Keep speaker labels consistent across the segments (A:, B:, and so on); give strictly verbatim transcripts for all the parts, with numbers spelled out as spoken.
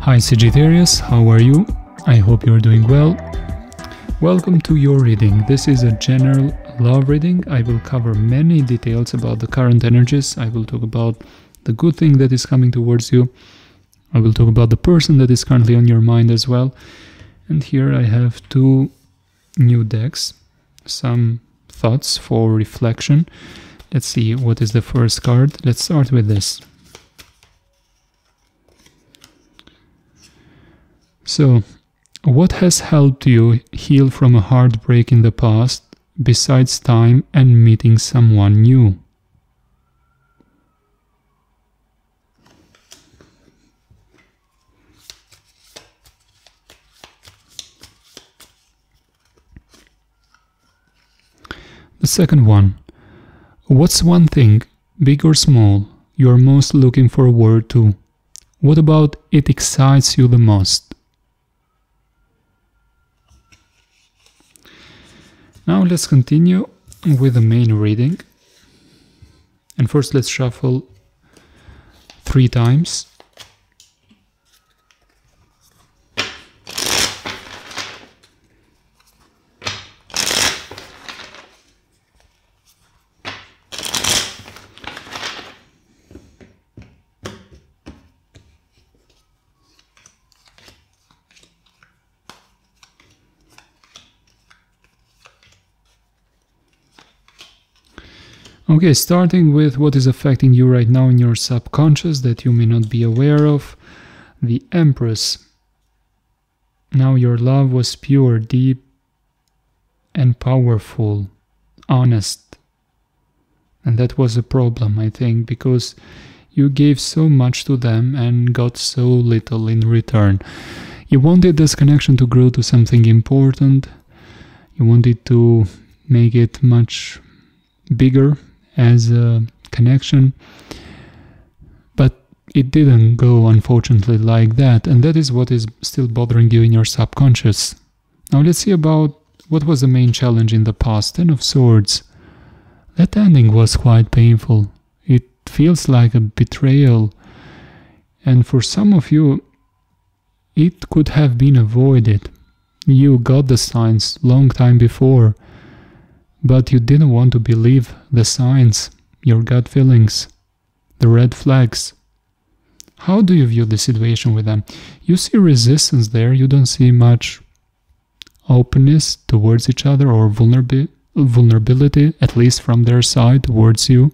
A: Hi Sagittarius, how are you? I hope you're doing well. Welcome to your reading. This is a general love reading. I will cover many details about the current energies. I will talk about the good thing that is coming towards you. I will talk about the person that is currently on your mind as well. And here I have two new decks, some thoughts for reflection. Let's see what is the first card. Let's start with this. So, what has helped you heal from a heartbreak in the past, besides time and meeting someone new? The second one. What's one thing, big or small, you're most looking forward to? What about it excites you the most? Now let's continue with the main reading. And first let's shuffle three times. Okay, starting with what is affecting you right now in your subconscious that you may not be aware of. The Empress. Now your love was pure, deep, and powerful, honest. And that was a problem, I think, because you gave so much to them and got so little in return. You wanted this connection to grow to something important. You wanted to make it much bigger as a connection, but it didn't go, unfortunately, like that, and that is what is still bothering you in your subconscious. Now let's see about what was the main challenge in the past. Ten of Swords. That ending was quite painful. It feels like a betrayal, and for some of you it could have been avoided. You got the signs long time before, but you didn't want to believe the signs, your gut feelings, the red flags. How do you view the situation with them? You see resistance there, you don't see much openness towards each other or vulnerab- vulnerability, at least from their side towards you.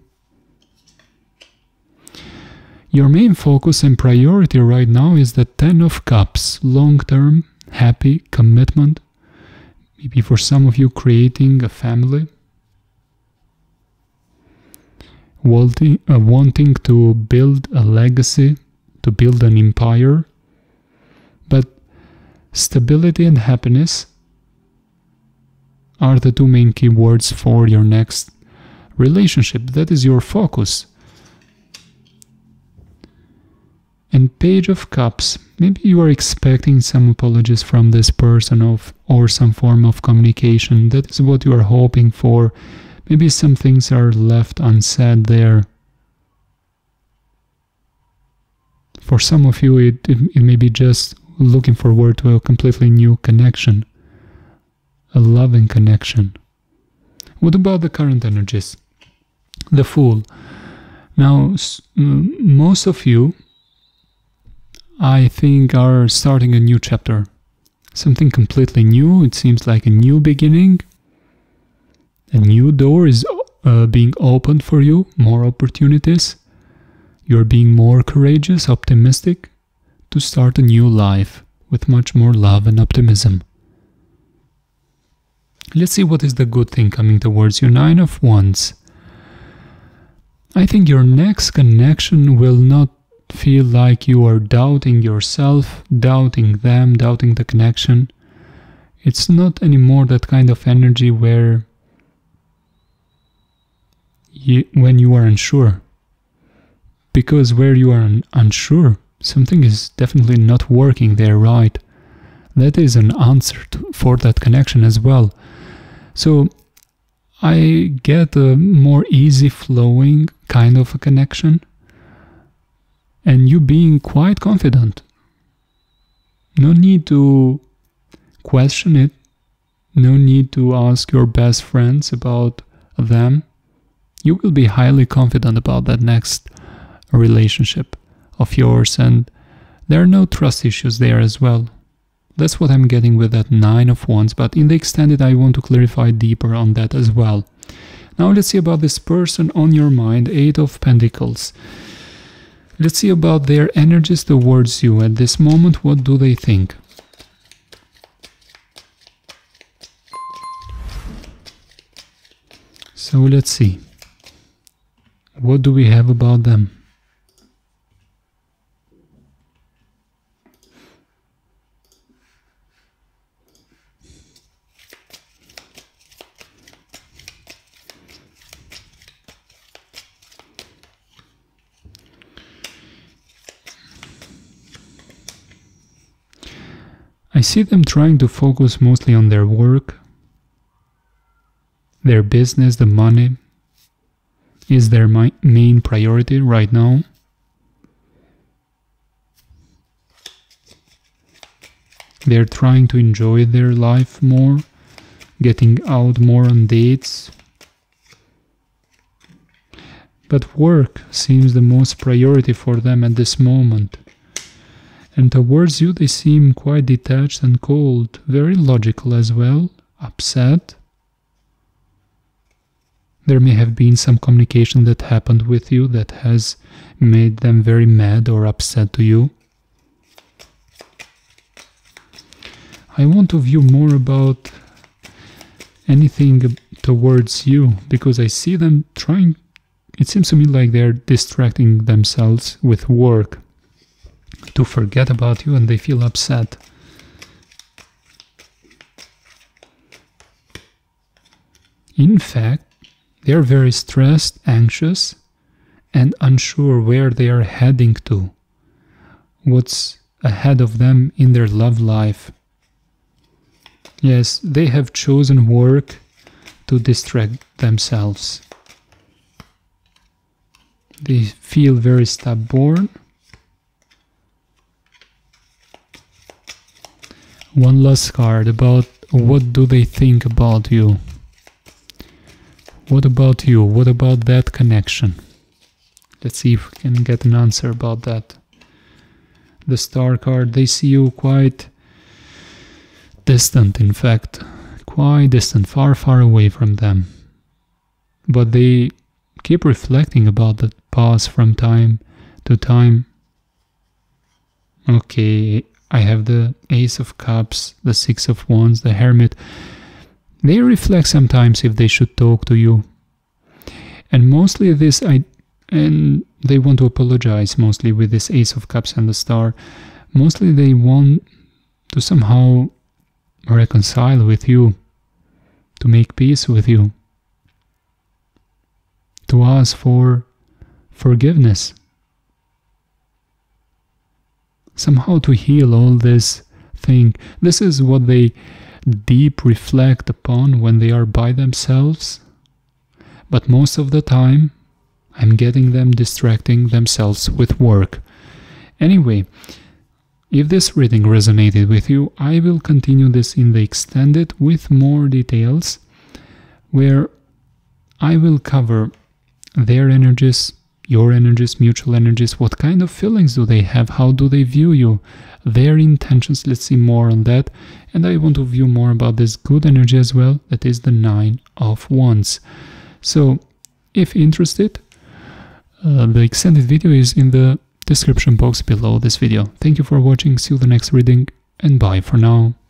A: Your main focus and priority right now is the Ten of Cups, long-term, happy commitment. Maybe for some of you creating a family, wanting, uh, wanting to build a legacy, to build an empire. But stability and happiness are the two main keywords for your next relationship. That is your focus. And Page of Cups. Maybe you are expecting some apologies from this person of, or some form of communication. That is what you are hoping for. Maybe some things are left unsaid there. For some of you, it, it, it may be just looking forward to a completely new connection. A loving connection. What about the current energies? The Fool. Now, most of you, I think, are starting a new chapter. Something completely new. It seems like a new beginning. A new door is uh, being opened for you. More opportunities. You're being more courageous, optimistic to start a new life with much more love and optimism. Let's see what is the good thing coming towards you. Nine of Wands. I think your next connection will not feel like you are doubting yourself, doubting them, doubting the connection. It's not anymore that kind of energy where you, when you are unsure. Because where you are un unsure, something is definitely not working there, right? That is an answer to, for that connection as well. So I get a more easy flowing kind of a connection. And you being quite confident No need to question it. No need to ask your best friends about them. You will be highly confident about that next relationship of yours, and there are no trust issues there as well. That's what I'm getting with that Nine of Wands, but in the extended I want to clarify deeper on that as well. Now let's see about this person on your mind, Eight of Pentacles. Let's see about their energies towards you at this moment. What do they think? So let's see. What do we have about them? I see them trying to focus mostly on their work, their business, the money is their main priority right now. They're trying to enjoy their life more, getting out more on dates. But work seems the most priority for them at this moment. And towards you they seem quite detached and cold, very logical as well, upset. There may have been some communication that happened with you that has made them very mad or upset to you. I want to view more about anything towards you, because I see them trying, it seems to me like they're distracting themselves with work to forget about you, and they feel upset. In fact, they are very stressed, anxious, and unsure where they are heading to, what's ahead of them in their love life. Yes, they have chosen work to distract themselves. They feel very stubborn. One last card about what do they think about you. What about you? What about that connection? Let's see if we can get an answer about that. The Star card, they see you quite distant, in fact. Quite distant, far, far away from them. But they keep reflecting about the past from time to time. Okay, I have the Ace of Cups, the Six of Wands, the Hermit. They reflect sometimes if they should talk to you. And mostly this, I, and they want to apologize mostly with this Ace of Cups and the Star. Mostly they want to somehow reconcile with you, to make peace with you, to ask for forgiveness. Somehow to heal all this thing. This is what they deep reflect upon when they are by themselves. But most of the time, I'm getting them distracting themselves with work. Anyway, if this reading resonated with you, I will continue this in the extended with more details, where I will cover their energies, your energies, mutual energies, what kind of feelings do they have, how do they view you, their intentions. Let's see more on that. And I want to view more about this good energy as well, that is the Nine of Wands. So, if interested, uh, the extended video is in the description box below this video. Thank you for watching, see you the next reading, and bye for now.